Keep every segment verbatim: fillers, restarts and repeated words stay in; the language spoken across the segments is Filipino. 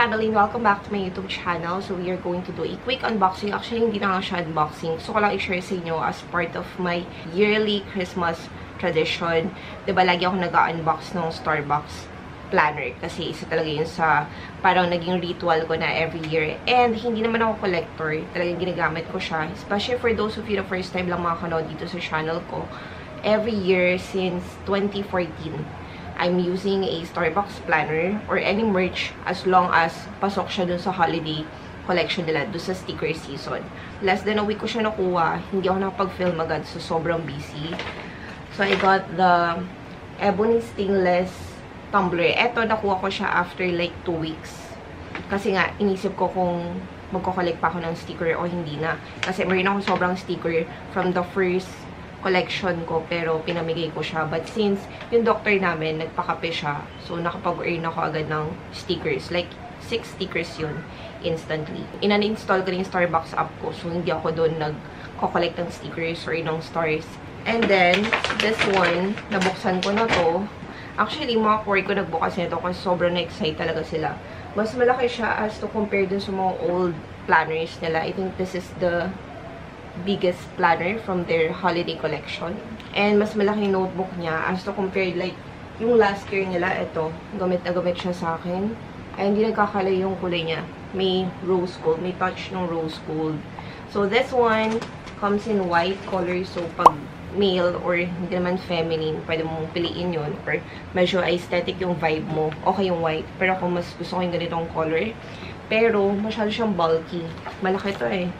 family, and welcome back to my YouTube channel. So, we are going to do a quick unboxing. Actually, hindi na nga siya unboxing. Gusto ko lang i-share sa inyo as part of my yearly Christmas tradition. Diba, lagi ako nag-unbox ng Starbucks planner. Kasi isa talaga yun sa parang naging ritual ko na every year. And hindi naman ako collector. Talagang ginagamit ko siya. Especially for those of you the first time lang makakanood dito sa channel ko. Every year since twenty fourteen. I'm using a Starbucks planner or any merch as long as pasok siya dun sa holiday collection nila, dun sa sticker season. Less than a week ko siya nakuha. Hindi ako nakapag-film agad, so sobrang busy. So, I got the Ebony Stainless tumbler. Eto, nakuha ko siya after like two weeks. Kasi nga, inisip ko kung magko-collect pa ako ng sticker o hindi na. Kasi mayroon ako sobrang sticker from the first collection ko, pero pinamigay ko siya. But since yung doctor namin, nagpakape siya, so nakapag-earn ako agad ng stickers. Like, six stickers yun, instantly. In-uninstall ko yung Starbucks app ko, so hindi ako doon nag-collect ng stickers or ng stars. And then, this one, nabuksan ko na to. Actually, mga core ko nagbukas nito kasi sobrang na-excite talaga sila. Mas malaki siya as to compare dun sa mga old planners nila. I think this is the biggest planner from their holiday collection. And mas malaki notebook niya as to compare like yung last year nila. Ito, gamit na gamit siya sa akin. Ay, hindi nagkakalay yung kulay niya. May rose gold. May touch ng rose gold. So, this one comes in white color. So, pag male or hindi naman feminine, pwede mong piliin yun. Or medyo aesthetic yung vibe mo. Okay yung white. Pero ako mas gusto ko yung ganitong color. Pero, masyado siyang bulky. Malaki to eh.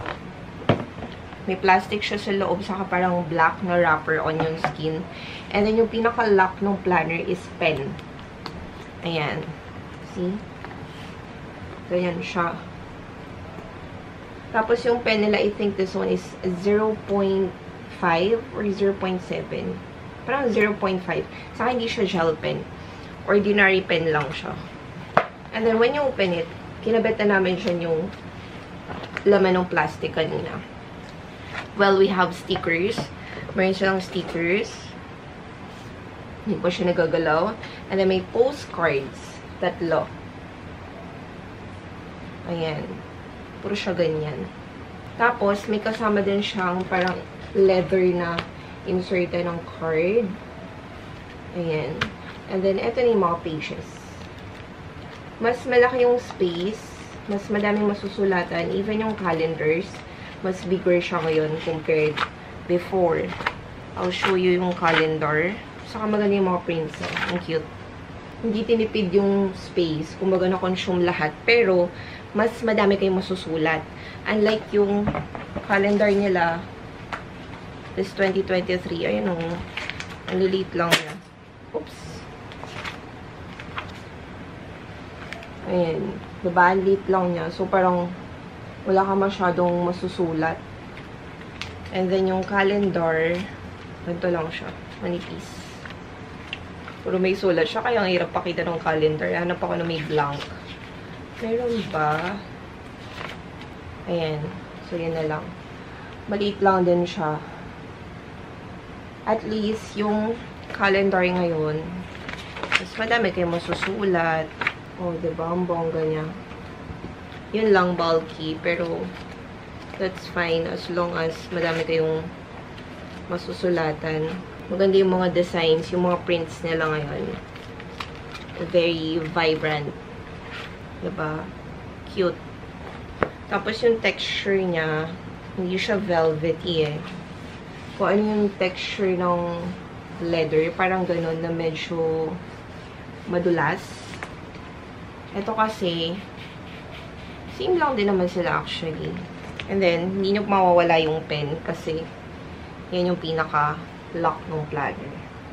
May plastic siya sa loob, saka parang black na wrapper on yung skin. And then, yung pinaka-lock ng planner is pen. Ayan. See? Ganyan siya. Tapos, yung pen nila, I think this one is zero point five or zero point seven. Parang zero point five. Saka, hindi siya gel pen. Ordinary pen lang siya. And then, when you open it, kinabit na namin siya yung laman ng plastic kanina. Well, we have stickers. Mayroon silang stickers. Hindi pa siya nagagalaw. And then, may postcards. Tatlo. Ayan. Puro siya ganyan. Tapos, may kasama din siyang parang leather na inserted ng card. Ayan. And then, ito na yung mga pages. Mas malaki yung space. Mas madaming masusulatan. Even yung calendars. Mas bigger siya ngayon compared before. I'll show you yung calendar. Saka maganda yung mga prints. Ang cute. Hindi tinipid yung space. Kumbaga na-consume lahat. Pero, mas madami kayong masusulat. Unlike yung calendar nila, this twenty twenty-three, ayun o. Ang lilit lang niya. Oops. Ayan. Diba? Ang liit lang niya. So, parang wala ka masyadong masusulat. And then, yung calendar, ganito lang siya. Manipis. Puro may sulat siya, kaya ang hirap pakita ng calendar. Hanap ako na may blank. Meron ba? Ayan. So, yan na lang. Maliit lang din siya. At least, yung calendar ngayon, mas madami kayo masusulat. O, oh, diba? Ang bongga niya. Yun lang bulky, pero that's fine as long as madami kayong masusulatan. Maganda yung mga designs, yung mga prints nila ngayon. Very vibrant. Diba? Cute. Tapos yung texture niya, hindi siya velvety eh. Kung ano yung texture ng leather, parang ganun na medyo madulas. Ito kasi, same lang din naman sila actually. And then, hindi nyo mawawala yung pen kasi yan yung pinaka-lock ng planner.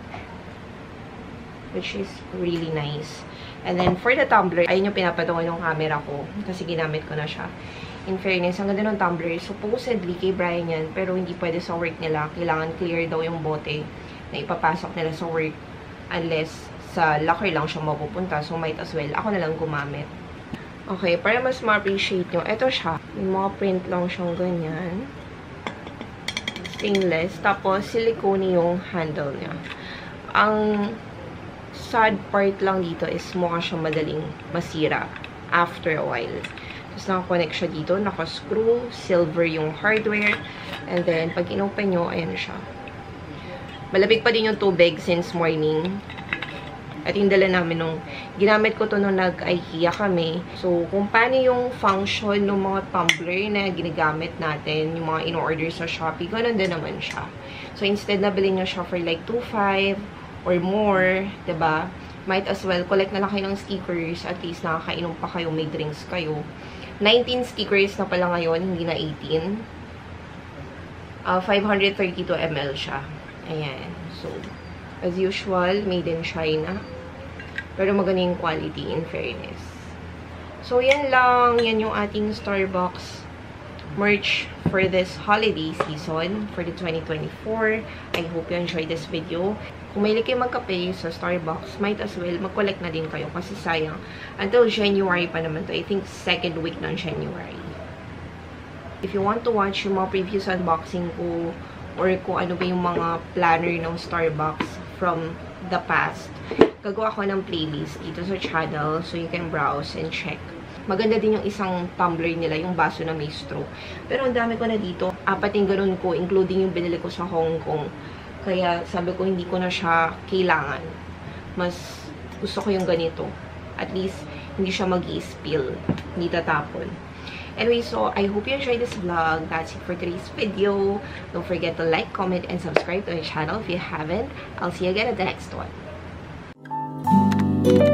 Which is really nice. And then, for the tumbler, ayun yung pinapatungan yung camera ko kasi ginamit ko na siya. In fairness, ang ganda ng tumbler. Supposedly, kay Brian yan, pero hindi pwede sa work nila. Kailangan clear daw yung bote na ipapasok nila sa work unless sa locker lang siya mapupunta. So, might as well, ako na lang gumamit. Okay, para mas ma-appreciate nyo, ito siya. May mga print lang siyang ganyan. Stainless. Tapos, silicone yung handle niya. Ang sad part lang dito is mukha siyang madaling masira. after a while. Tapos naka-connect siya dito, naka-screw, silver yung hardware. And then, pag in-open nyo, ayan siya. Malabig pa din yung tubig since morning. At yung dala namin nung, ginamit ko to nung nag-IKEA kami. So, kung paano yung function ng mga tumbler na ginagamit natin, yung mga in-order sa Shopee, ganun din naman siya. So, instead na bilhin nyo siya for like two five or more, diba? Might as well, collect na lang kayo ng stickers. At least nakakainom pa kayo, may drinks kayo. nineteen stickers na pala ngayon, hindi na eighteen. Uh, five hundred thirty-two milliliters siya. Ayan. So, as usual, made in China. Pero maganda yung quality, in fairness. So, yan lang. Yan yung ating Starbucks merch for this holiday season for the twenty twenty-four. I hope you enjoyed this video. Kung mahilig kayo magkape sa Starbucks, might as well mag-collect na din kayo kasi sayang. Until January pa naman to. I think second week ng January. If you want to watch yung mga previous unboxing ko or kung ano ba yung mga planner ng Starbucks from the past, gagawa ko ng playlist dito sa channel so you can browse and check. Maganda din yung isang tumbler nila, yung baso na may straw. Pero ang dami ko na dito. Apat yung ganun ko, including yung binili ko sa Hong Kong. Kaya sabi ko, hindi ko na siya kailangan. Mas gusto ko yung ganito. At least, hindi siya mag-i-spill. Hindi tatapon. Anyway, so I hope you enjoyed this vlog. That's it for today's video. Don't forget to like, comment, and subscribe to my channel if you haven't. I'll see you again at the next one.